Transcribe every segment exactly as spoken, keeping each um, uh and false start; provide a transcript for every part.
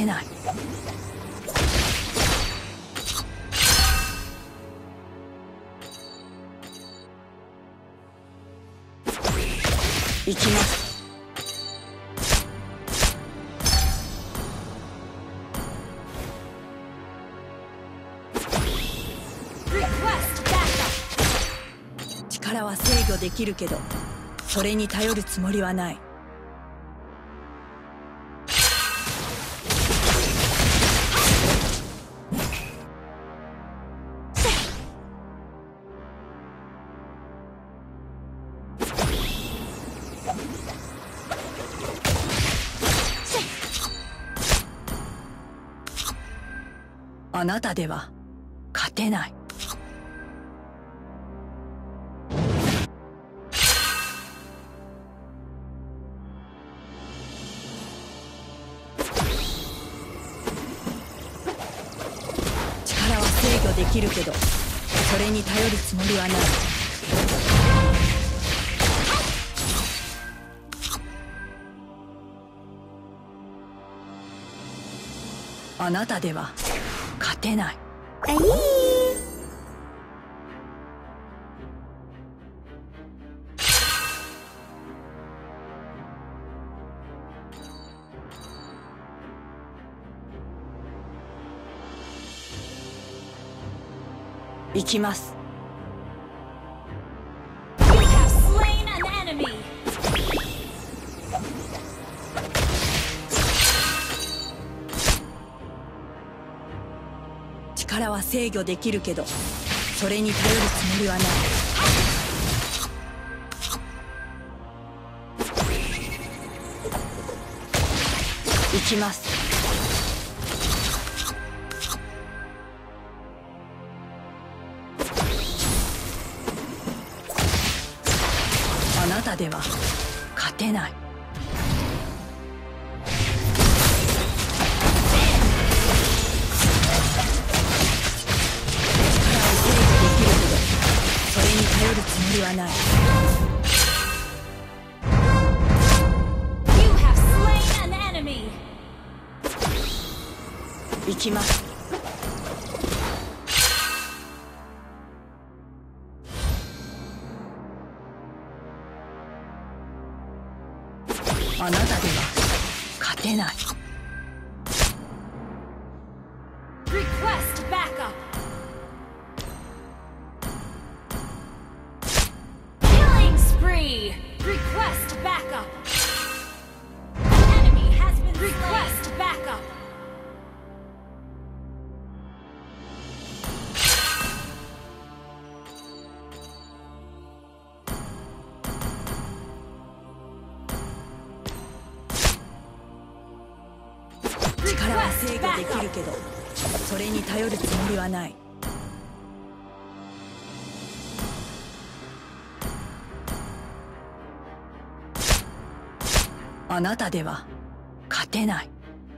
てない。行きます。力は制御できるけど、それに頼るつもりはない。あなたでは勝てない。力は制御できるけど、それに頼るつもりはない。あなたでは勝てない。 あいー。 行きます。力は制御できるけど、それに頼るつもりはない。行きます。あなたでは勝てない。頼るつもりはない。行きます。あなたでは勝てない。 Request backup. An enemy has been request backup. 力は制御できるけど、それに頼るつもりはない。あなたでは勝てない。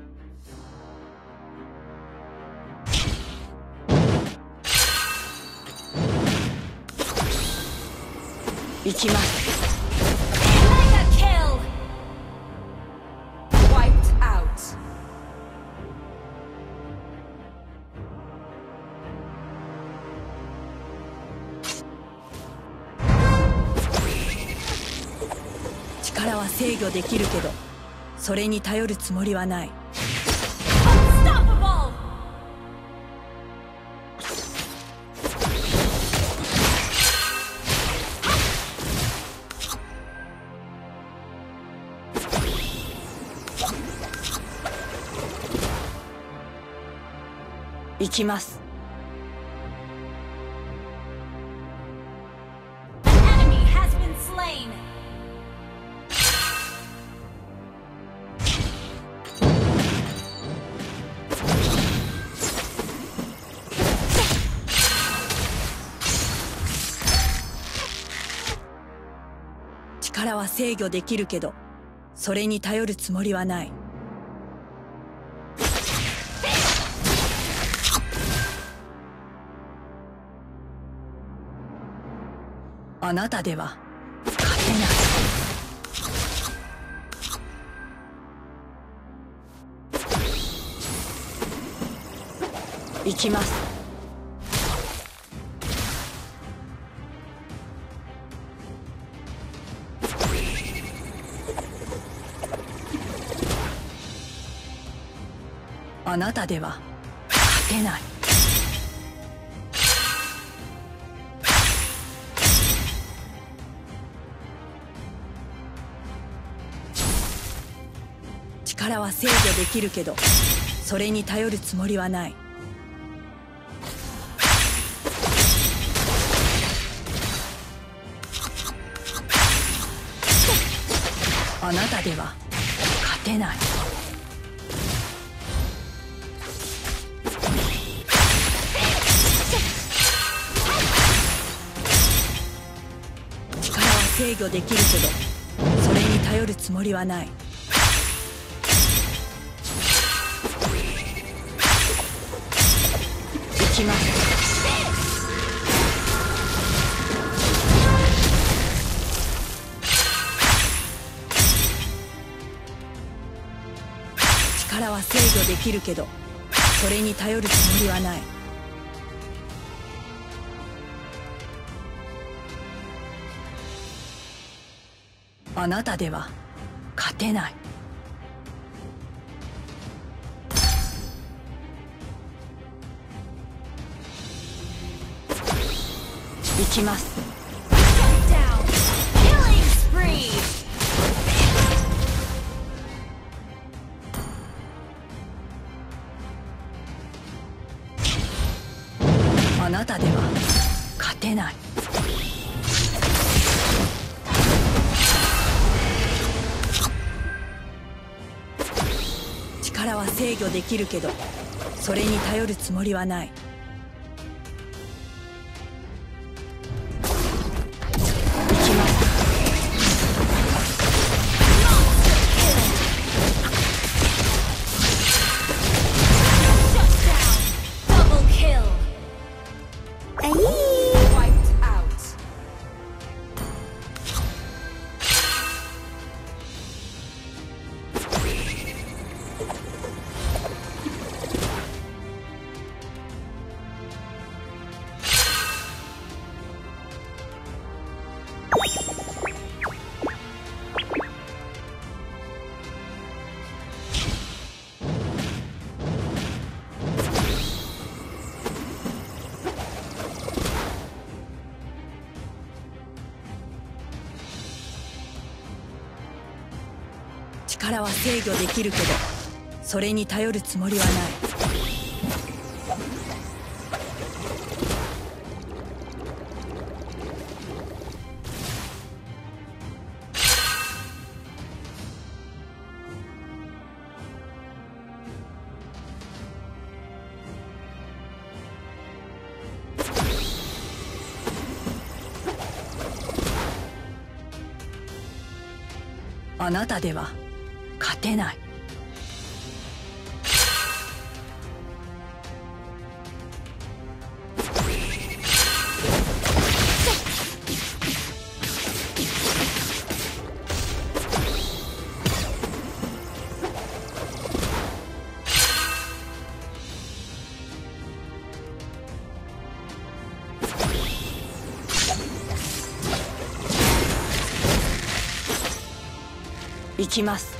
行きます。力は制御できるけど、それに頼るつもりはない。行きます。力は制御できるけど、それに頼るつもりはない。あなたでは勝てない。 行きます。あなたでは勝てない。力は制御できるけど、それに頼るつもりはない。あなたでは勝てない。力は制御できるけど、それに頼るつもりはない。行きます。力は制御できるけど、それに頼るつもりはない。あなたでは勝てない。行きます。 Down. Killing spree. あなたでは勝てない。力は制御できるけど、それに頼るつもりはない。力は制御できるけど、それに頼るつもりはない。あなたでは勝てない。行きます。